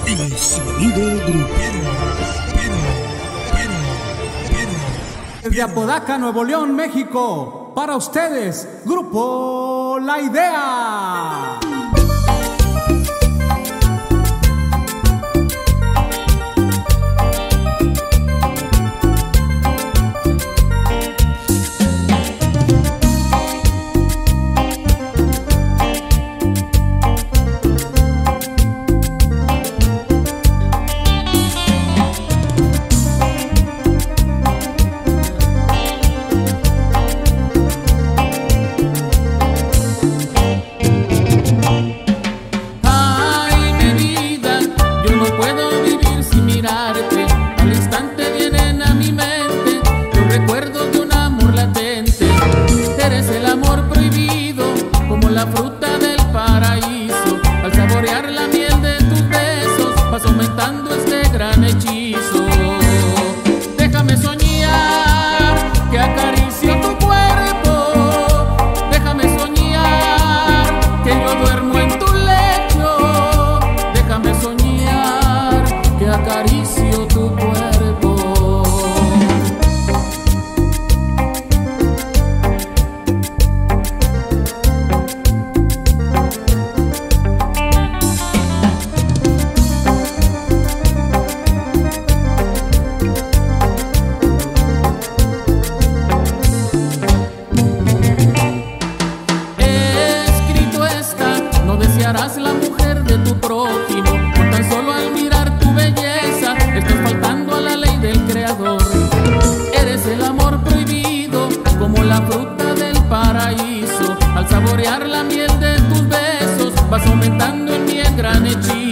El sonido grupero. Desde Apodaca, Nuevo León, México, para ustedes, Grupo La Idea. Al instante vienen a mi mente los recuerdos de un amor latente. Eres el amor prohibido, como la fruta del paraíso. Al saborear la miel de tus besos, vas aumentando este gran hechizo. Déjame soñar, que acaricio tu cuerpo. Déjame soñar, que yo duermo en tu lecho. Déjame soñar, que acaricio tu cuerpo. Escrito está, no desearás la mujer de tu prójimo. Con tan solo al mirar tu belleza, estás faltando a la ley del creador. Eres el amor prohibido, como la fruta del paraíso. Al saborear la miel de tus besos, vas aumentando en mí el gran hechizo.